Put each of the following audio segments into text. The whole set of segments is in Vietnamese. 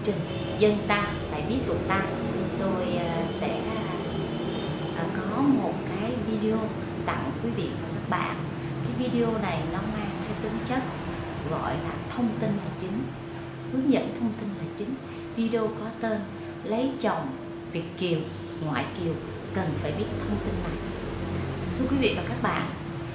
trình Dân ta phải biết luật ta, tôi sẽ có một cái video tặng quý vị và các bạn. Cái video này nó mang cái tính chất gọi là thông tin là chính, hướng dẫn thông tin là chính. Video có tên lấy chồng Việt kiều, ngoại kiều cần phải biết thông tin này. Thưa quý vị và các bạn,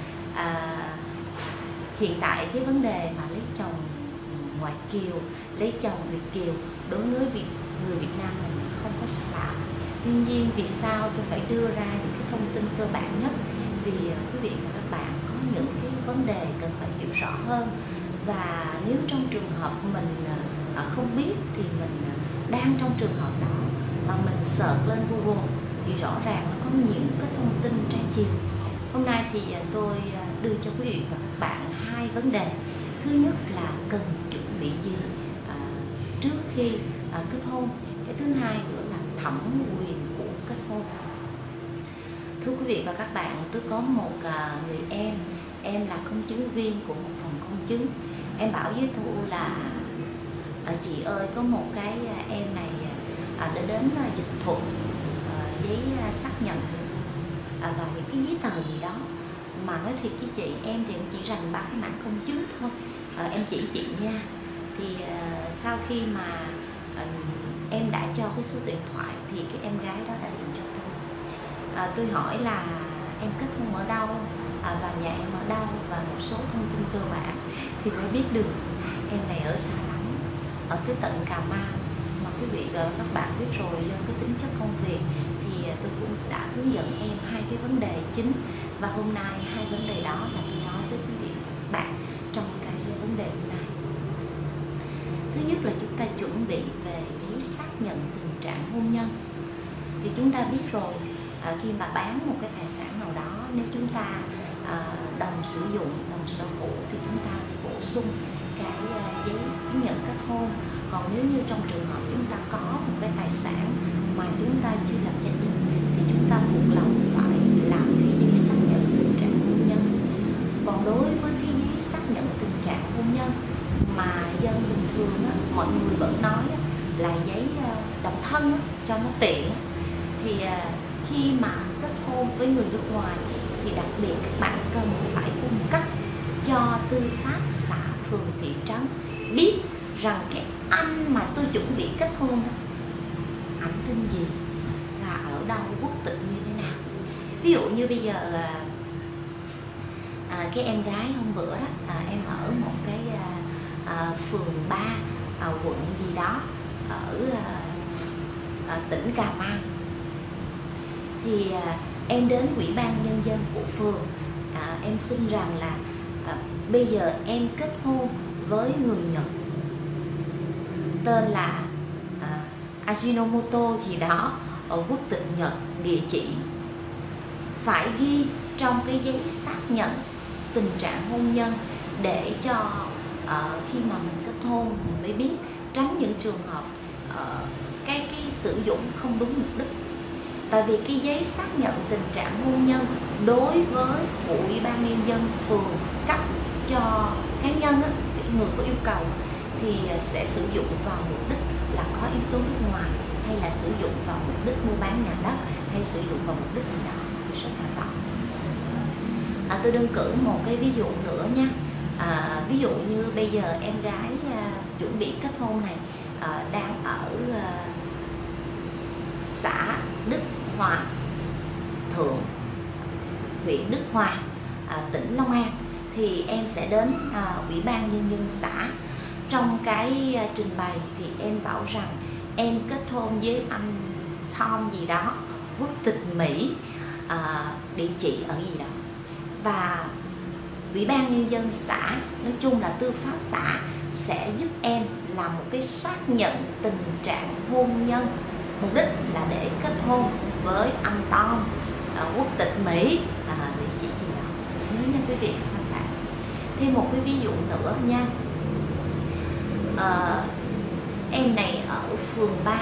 hiện tại cái vấn đề mà lấy chồng ngoại kiều, lấy chồng Việt kiều đối với người Việt Nam mình không có xa lạ. Tuy nhiên vì sao tôi phải đưa ra những cái thông tin cơ bản nhất? Vì quý vị và các bạn có những cái vấn đề cần phải hiểu rõ hơn, và nếu trong trường hợp mình không biết thì mình đang trong trường hợp đó mà mình search lên Google thì rõ ràng nó có những cái thông tin trái chiều. Hôm nay thì tôi đưa cho quý vị và các bạn hai vấn đề. Thứ nhất là cần chuẩn bị gì trước khi kết hôn. Cái thứ hai nữa là thẩm quyền của kết hôn. Thưa quý vị và các bạn, tôi có một người em là công chứng viên của một phòng công chứng. Em bảo với Thu là chị ơi, có một cái em này đã đến dịch thuật giấy xác nhận và những cái giấy tờ gì đó, mà nói thiệt với chị, em thì em chỉ rành ba cái mảng công chứng thôi. Em chỉ chị nha. Thì sau khi mà em đã cho cái số điện thoại thì cái em gái đó đã điện cho tôi. Tôi hỏi là em kết hôn ở đâu, và nhà em ở đâu, và một số thông tin cơ bản, thì mới biết được em này ở xa lắm, ở tới tận Cà Mau. Mà quý vị và các bạn biết rồi, do cái tính chất công việc thì tôi cũng đã hướng dẫn em hai cái vấn đề chính, và hôm nay hai vấn đề đó là tôi nói với quý vị và các bạn trong cái vấn đề hôm nay. Thứ nhất là chúng ta chuẩn bị về giấy xác nhận tình trạng hôn nhân. Thì chúng ta biết rồi, khi mà bán một cái tài sản nào đó, nếu chúng ta đồng sử dụng, đồng sở hữu thì chúng ta bổ sung cái giấy chứng nhận kết hôn. Còn nếu như trong trường hợp chúng ta có một cái tài sản mà chúng ta chưa lập gia đình thì chúng ta buộc lòng phải làm cái giấy xác nhận tình trạng hôn nhân. Còn đối với cái giấy xác nhận tình trạng hôn nhân mà dân bình thường mọi người vẫn nói là giấy độc thân cho nó tiện, thì khi mà kết hôn với người nước ngoài thì đặc biệt các bạn cần phải cung cấp cho tư pháp xã phường thị trấn biết rằng cái anh mà tôi chuẩn bị kết hôn đó, ảnh tên gì và ở đâu, quốc tịch như thế nào. Ví dụ như bây giờ cái em gái hôm bữa đó, em ở một cái phường 3 quận gì đó ở tỉnh Cà Mau. Thì em đến Ủy ban Nhân dân của phường, em xin rằng là bây giờ em kết hôn với người Nhật, tên là Ajinomoto gì đó, ở quốc tịch Nhật, địa chỉ phải ghi trong cái giấy xác nhận tình trạng hôn nhân, để cho khi mà mình kết hôn mình mới biết, tránh những trường hợp cái sử dụng không đúng mục đích. Tại vì cái giấy xác nhận tình trạng hôn nhân đối với Ủy ban Nhân dân phường cấp cho cá nhân người có yêu cầu thì sẽ sử dụng vào mục đích là có yếu tố nước ngoài, hay là sử dụng vào mục đích mua bán nhà đất, hay sử dụng vào mục đích gì đó rất là rõ. Tôi đơn cử một cái ví dụ nữa nha. Ví dụ như bây giờ em gái chuẩn bị kết hôn này đang ở xã Đức Hòa Thượng, huyện Đức Hòa, tỉnh Long An, thì em sẽ đến Ủy ban Nhân dân xã. Trong cái trình bày thì em bảo rằng em kết hôn với anh Tom gì đó, quốc tịch Mỹ, địa chỉ ở gì đó. Và Ủy ban Nhân dân xã, nói chung là tư pháp xã, sẽ giúp em làm một cái xác nhận tình trạng hôn nhân, mục đích là để kết hôn với anh Tom, quốc tịch Mỹ, địa chỉ gì đó. Nhớ nha quý vị và các bạn. Thêm một cái ví dụ nữa nha. Em này ở phường 3,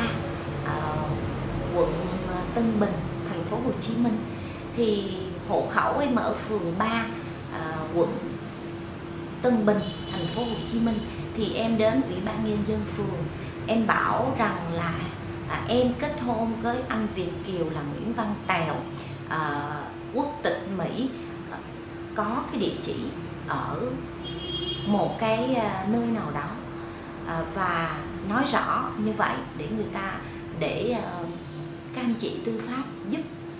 quận Tân Bình, thành phố Hồ Chí Minh. Thì hộ khẩu em ở phường 3, quận Tân Bình, thành phố Hồ Chí Minh. Thì em đến Ủy ban Nhân dân phường em bảo rằng là em kết hôn với anh Việt kiều là Nguyễn Văn Tèo, quốc tịch Mỹ, có cái địa chỉ ở một cái nơi nào đó, và nói rõ như vậy để các anh chị tư pháp giúp.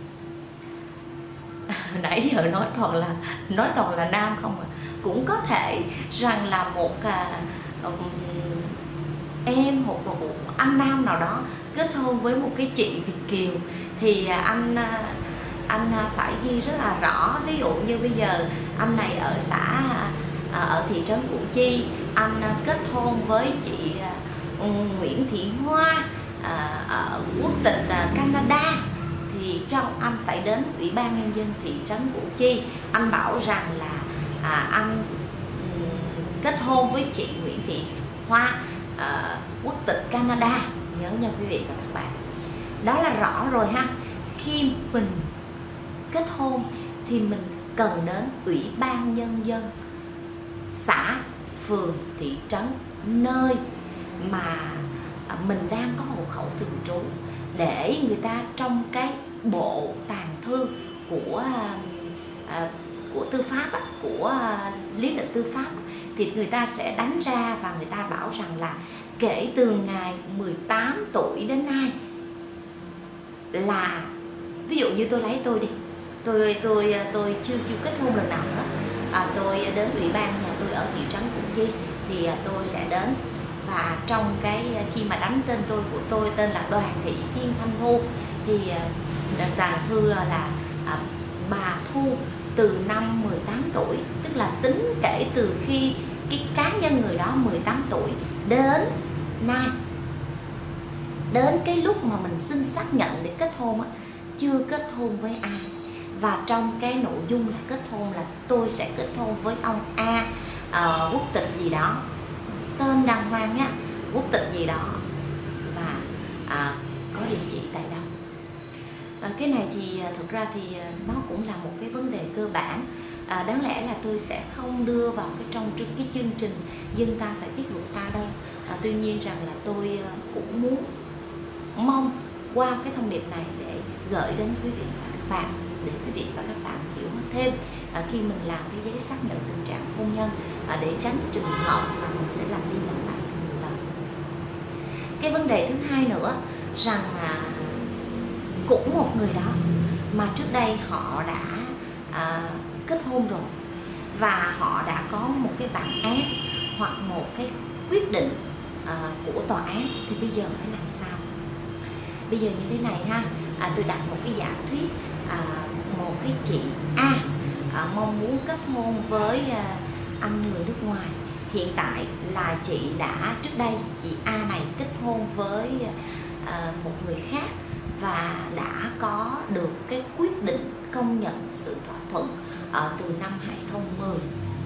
Nãy giờ nói toàn là nam không à. Cũng có thể rằng là một em hoặc một anh nam nào đó kết hôn với một cái chị Việt kiều, thì anh phải ghi rất là rõ. Ví dụ như bây giờ anh này ở xã ở thị trấn Củ Chi, anh kết hôn với chị Nguyễn Thị Hoa ở quốc tịch Canada, thì trong anh phải đến Ủy ban Nhân dân thị trấn Củ Chi, anh bảo rằng là anh kết hôn với chị Nguyễn Thị Hoa quốc tịch Canada. Nhớ nha quý vị và các bạn, đó là rõ rồi ha. Khi mình kết hôn thì mình cần đến Ủy ban Nhân dân xã, phường, thị trấn, nơi mà mình đang có hộ khẩu thường trú, để người ta trong cái bộ tàng thư của tư pháp, của lý lịch tư pháp, thì người ta sẽ đánh ra và người ta bảo rằng là kể từ ngày 18 tuổi đến nay là, ví dụ như tôi lấy tôi đi, tôi chưa kết hôn lần nào nữa, tôi đến ủy ban, nhà tôi ở thị trấn Củ Chi, thì tôi sẽ đến, và trong cái khi mà đánh tên của tôi tên là Đoàn Thị Thiên Thanh Thu, thì tàng thư là bà Thu từ năm 18 tuổi, tức là tính kể từ khi cái cá nhân người đó 18 tuổi đến nay, đến cái lúc mà mình xin xác nhận để kết hôn á, chưa kết hôn với ai. Và trong cái nội dung là kết hôn là tôi sẽ kết hôn với ông A, quốc tịch gì đó, tên đàng hoàng nhá, quốc tịch gì đó, và có địa chỉ tại đâu. Cái này thì thực ra thì nó cũng là một cái vấn đề cơ bản. Đáng lẽ là tôi sẽ không đưa vào trong cái chương trình Dân Ta Phải Biết Luật Ta đâu. Tuy nhiên rằng là tôi cũng mong qua cái thông điệp này để gửi đến quý vị và các bạn, để quý vị và các bạn hiểu thêm khi mình làm cái giấy xác nhận tình trạng hôn nhân, để tránh trường hợp mà mình sẽ làm đi làm lại nhiều lần. Cái vấn đề thứ hai nữa rằng cũng một người đó mà trước đây họ đã kết hôn rồi, và họ đã có một cái bản án hoặc một cái quyết định của tòa án, thì bây giờ phải làm sao? Bây giờ như thế này ha, tôi đặt một cái giả thuyết, một cái chị A mong muốn kết hôn với anh người nước ngoài. Hiện tại là chị đã, trước đây chị A này kết hôn với một người khác và đã có được cái quyết định công nhận sự thỏa thuận từ năm 2010.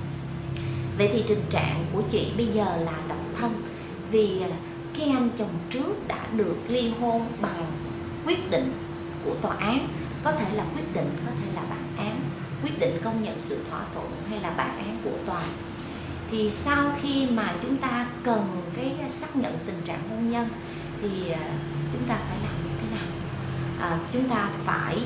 Vậy thì tình trạng của chị bây giờ là độc thân, vì cái anh chồng trước đã được ly hôn bằng quyết định của tòa án, có thể là quyết định, có thể là bản án, quyết định công nhận sự thỏa thuận hay là bản án của tòa. Thì sau khi mà chúng ta cần cái xác nhận tình trạng hôn nhân thì chúng ta phải làm như thế nào? Chúng ta phải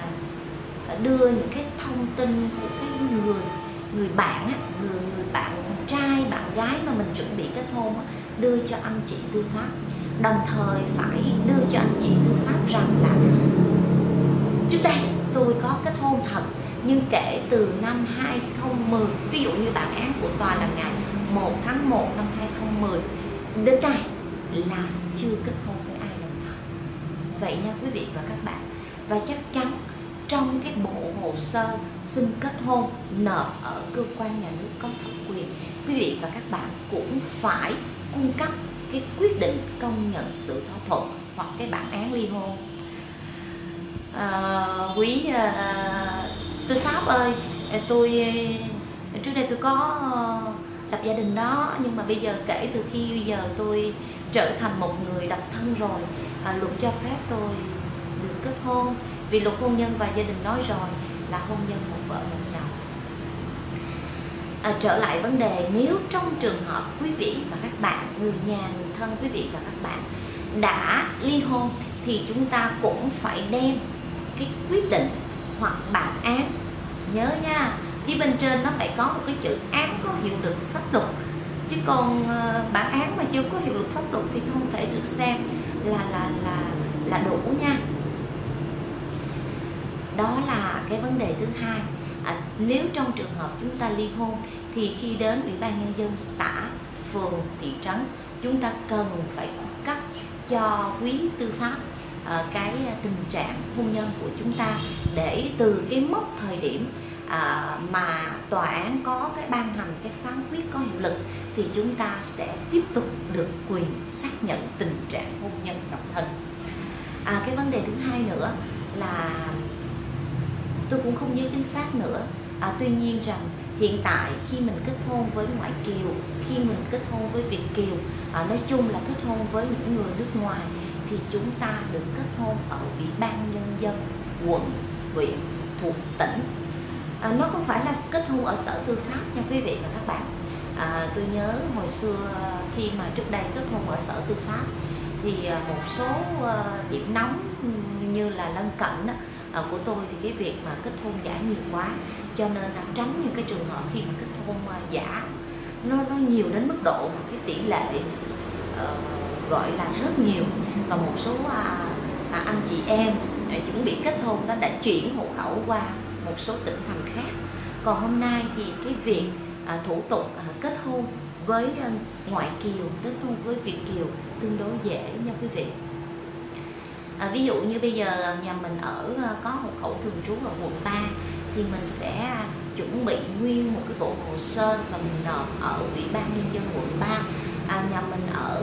đưa những cái thông tin của cái người bạn, người bạn trai, bạn gái mà mình chuẩn bị kết hôn, đưa cho anh chị tư pháp. Đồng thời phải đưa cho anh chị tư pháp rằng là trước đây tôi có kết hôn thật, nhưng kể từ năm 2010, ví dụ như bản án của tòa là ngày 1 tháng 1 năm 2010 đến nay là chưa kết hôn với ai lần nào. Vậy nha quý vị và các bạn. Và chắc chắn trong cái bộ hồ sơ xin kết hôn nộp ở cơ quan nhà nước có thẩm quyền, quý vị và các bạn cũng phải cung cấp cái quyết định công nhận sự thỏa thuận hoặc cái bản án ly hôn. Quý tư pháp ơi, tôi trước đây tôi có lập gia đình đó, nhưng mà bây giờ kể từ khi bây giờ tôi trở thành một người độc thân rồi, luật cho phép tôi được kết hôn, vì luật hôn nhân và gia đình nói rồi là hôn nhân một vợ một chồng. Trở lại vấn đề, nếu trong trường hợp quý vị và các bạn người nhà, người thân quý vị và các bạn đã ly hôn thì chúng ta cũng phải đem cái quyết định hoặc bản án, nhớ nha, phía bên trên nó phải có một cái chữ án có hiệu lực pháp luật, chứ còn bản án mà chưa có hiệu lực pháp luật thì không thể được xem là đủ nha. Đó là cái vấn đề thứ hai. Nếu trong trường hợp chúng ta ly hôn thì khi đến Ủy ban Nhân dân xã, phường, thị trấn, chúng ta cần phải cung cấp cho quý tư pháp cái tình trạng hôn nhân của chúng ta, để từ cái mốc thời điểm mà tòa án có cái ban hành cái phán quyết có hiệu lực thì chúng ta sẽ tiếp tục được quyền xác nhận tình trạng hôn nhân độc thân. Cái vấn đề thứ hai nữa là tôi cũng không nhớ chính xác nữa. Tuy nhiên rằng hiện tại khi mình kết hôn với ngoại kiều, khi mình kết hôn với Việt kiều, nói chung là kết hôn với những người nước ngoài, thì chúng ta được kết hôn ở Ủy ban Nhân dân quận, huyện, thuộc tỉnh. Nó không phải là kết hôn ở Sở Tư pháp nha quý vị và các bạn. Tôi nhớ hồi xưa khi mà trước đây kết hôn ở Sở Tư pháp thì một số điểm nóng như là lân cận của tôi thì cái việc mà kết hôn giả nhiều quá, cho nên là tránh những cái trường hợp khi mà kết hôn giả nó nhiều đến mức độ mà cái tỷ lệ gọi là rất nhiều, và một số anh chị em chuẩn bị kết hôn đã chuyển hộ khẩu qua một số tỉnh thành khác. Còn hôm nay thì cái việc thủ tục kết hôn với ngoại kiều, kết hôn với Việt kiều tương đối dễ nha quý vị. Ví dụ như bây giờ nhà mình có hộ khẩu thường trú ở quận 3 thì mình sẽ chuẩn bị nguyên một cái bộ hồ sơ và mình nộp ở Ủy ban Nhân dân quận 3. Nhà mình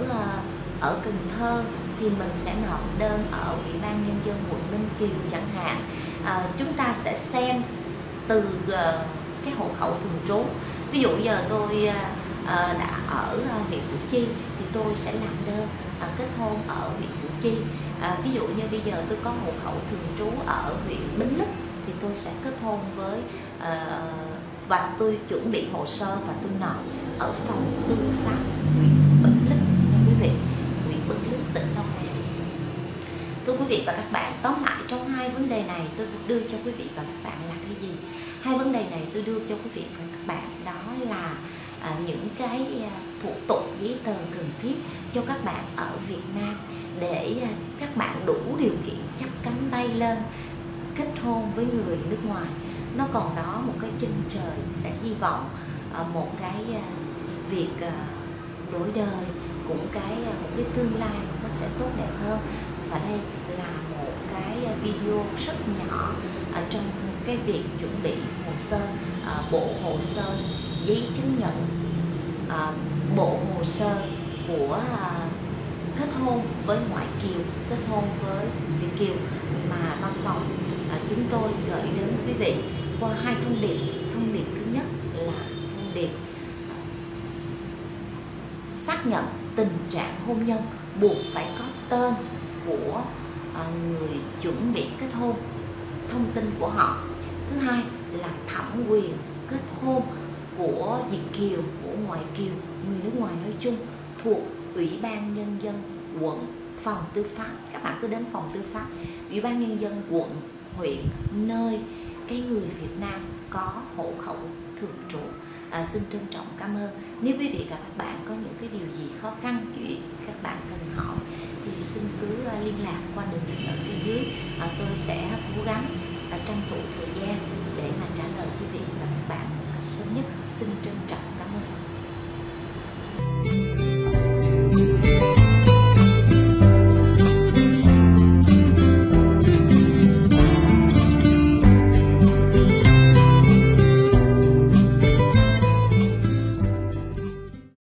ở Cần Thơ thì mình sẽ nộp đơn ở Ủy ban Nhân dân quận Ninh Kiều chẳng hạn. Chúng ta sẽ xem từ cái hộ khẩu thường trú. Ví dụ giờ tôi đã ở huyện Củ Chi thì tôi sẽ làm đơn kết hôn ở huyện Củ Chi. Ví dụ như bây giờ tôi có hộ khẩu thường trú ở huyện Bến Lức thì tôi sẽ kết hôn với và tôi chuẩn bị hồ sơ và tôi nộp ở phòng tư pháp huyện Bến Lức nha quý vị, huyện Bến Lức, tỉnh Long An. Thưa quý vị và các bạn, tóm lại trong hai vấn đề này tôi đưa cho quý vị và các bạn là cái gì? Hai vấn đề này tôi đưa cho quý vị và các bạn đó là những cái thủ tục giấy tờ cần thiết cho các bạn ở Việt Nam để các bạn đủ điều kiện chắp cánh bay lên kết hôn với người nước ngoài. Nó còn đó một cái chân trời sẽ hy vọng một cái việc đổi đời, cũng một cái tương lai nó sẽ tốt đẹp hơn. Và đây là một cái video rất nhỏ trong cái việc chuẩn bị hồ sơ, bộ hồ sơ giấy chứng nhận, bộ hồ sơ của kết hôn với ngoại kiều, kết hôn với Việt kiều mà văn phòng chúng tôi gửi đến quý vị qua hai thông điệp. Thông điệp thứ nhất là thông điệp xác nhận tình trạng hôn nhân buộc phải có tên của người chuẩn bị kết hôn, thông tin của họ. Thứ hai là thẩm quyền kết hôn của Việt kiều, của ngoại kiều, người nước ngoài nói chung, thuộc Ủy ban Nhân dân quận, phòng tư pháp. Các bạn cứ đến phòng tư pháp, Ủy ban Nhân dân quận, huyện, nơi cái người Việt Nam có hộ khẩu thường trú. Xin trân trọng cảm ơn. Nếu quý vị và các bạn có những cái điều gì khó khăn, chuyện các bạn cần hỏi thì xin cứ liên lạc qua đường link ở phía dưới. Tôi sẽ cố gắng tranh thủ thời gian để mà trả lời quý vị và các bạn một cách sớm nhất. Xin trân trọng cảm ơn.